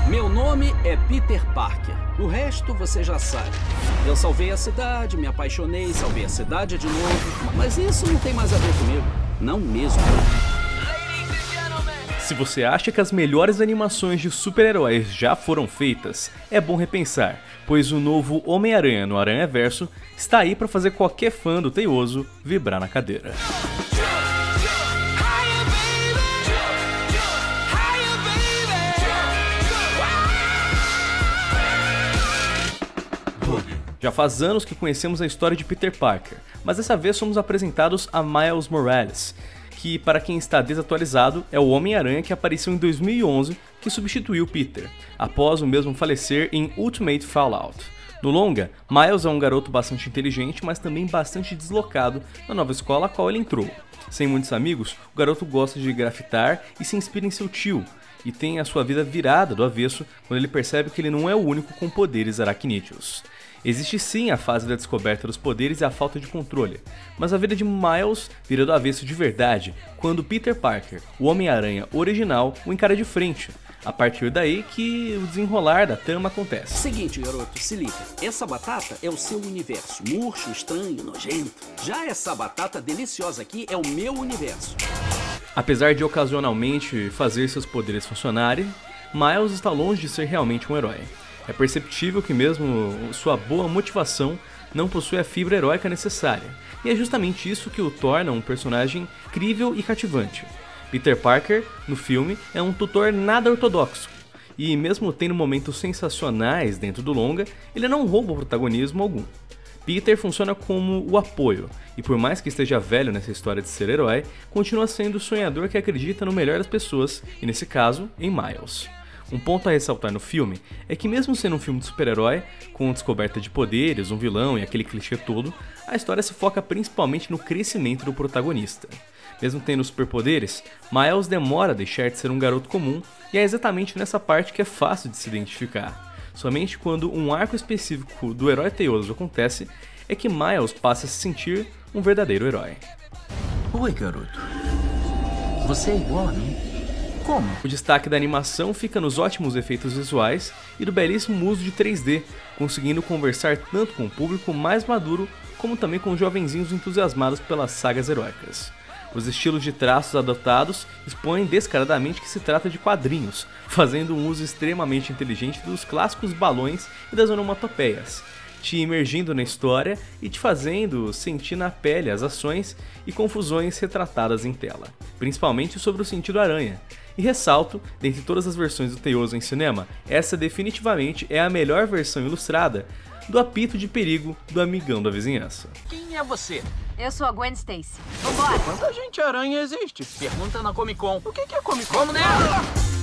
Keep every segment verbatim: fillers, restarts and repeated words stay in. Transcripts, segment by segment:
Meu nome é Peter Parker. O resto você já sabe. Eu salvei a cidade, me apaixonei, salvei a cidade de novo. Mas isso não tem mais a ver comigo. Não mesmo. Se você acha que as melhores animações de super-heróis já foram feitas, é bom repensar, pois o novo Homem-Aranha no Aranhaverso está aí para fazer qualquer fã do Teioso vibrar na cadeira. Já faz anos que conhecemos a história de Peter Parker, mas dessa vez somos apresentados a Miles Morales, que, para quem está desatualizado, é o Homem-Aranha que apareceu em dois mil e onze, que substituiu Peter, após o mesmo falecer em Ultimate Fallout. No longa, Miles é um garoto bastante inteligente, mas também bastante deslocado na nova escola a qual ele entrou. Sem muitos amigos, o garoto gosta de grafitar e se inspira em seu tio, e tem a sua vida virada do avesso quando ele percebe que ele não é o único com poderes aracnídeos. Existe sim a fase da descoberta dos poderes e a falta de controle, mas a vida de Miles vira do avesso de verdade quando Peter Parker, o Homem-Aranha original, o encara de frente. A partir daí que o desenrolar da trama acontece. Seguinte, garoto, se liga. Essa batata é o seu universo. Murcho, estranho, nojento. Já essa batata deliciosa aqui é o meu universo. Apesar de ocasionalmente fazer seus poderes funcionarem, Miles está longe de ser realmente um herói. É perceptível que mesmo sua boa motivação não possui a fibra heróica necessária, e é justamente isso que o torna um personagem crível e cativante. Peter Parker, no filme, é um tutor nada ortodoxo, e mesmo tendo momentos sensacionais dentro do longa, ele não rouba o protagonismo algum. Peter funciona como o apoio, e por mais que esteja velho nessa história de ser herói, continua sendo o sonhador que acredita no melhor das pessoas, e nesse caso, em Miles. Um ponto a ressaltar no filme é que mesmo sendo um filme de super-herói, com descoberta de poderes, um vilão e aquele clichê todo, a história se foca principalmente no crescimento do protagonista. Mesmo tendo superpoderes, Miles demora a deixar de ser um garoto comum, e é exatamente nessa parte que é fácil de se identificar. Somente quando um arco específico do herói teioso acontece, é que Miles passa a se sentir um verdadeiro herói. Oi, garoto. Você é igual a mim. Como? O destaque da animação fica nos ótimos efeitos visuais e do belíssimo uso de três D, conseguindo conversar tanto com o público mais maduro, como também com jovenzinhos entusiasmados pelas sagas heróicas. Os estilos de traços adotados expõem descaradamente que se trata de quadrinhos, fazendo um uso extremamente inteligente dos clássicos balões e das onomatopeias, te imergindo na história e te fazendo sentir na pele as ações e confusões retratadas em tela, principalmente sobre o sentido aranha. E ressalto, dentre todas as versões do Teioso em cinema, essa definitivamente é a melhor versão ilustrada do apito de perigo do amigão da vizinhança. Quem é você? Eu sou a Gwen Stacy. Vambora! Quanta gente aranha existe? Pergunta na Comic Con. O que é Comic Con? Vamos nela!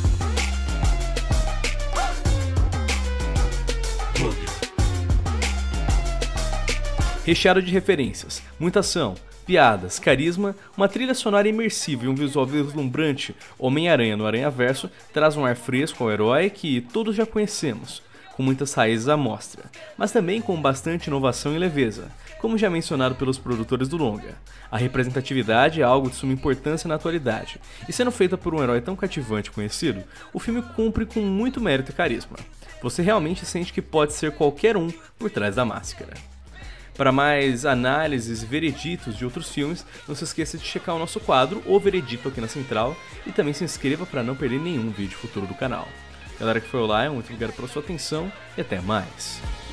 Recheado de referências, muita ação, piadas, carisma, uma trilha sonora imersiva e um visual vislumbrante, Homem-Aranha no Aranhaverso traz um ar fresco ao herói que todos já conhecemos, com muitas raízes à mostra, mas também com bastante inovação e leveza, como já mencionado pelos produtores do longa. A representatividade é algo de suma importância na atualidade, e sendo feita por um herói tão cativante e conhecido, o filme cumpre com muito mérito e carisma. Você realmente sente que pode ser qualquer um por trás da máscara. Para mais análises e vereditos de outros filmes, não se esqueça de checar o nosso quadro O Veredito aqui na Central e também se inscreva para não perder nenhum vídeo futuro do canal. Galera que foi lá, muito obrigado pela sua atenção e até mais.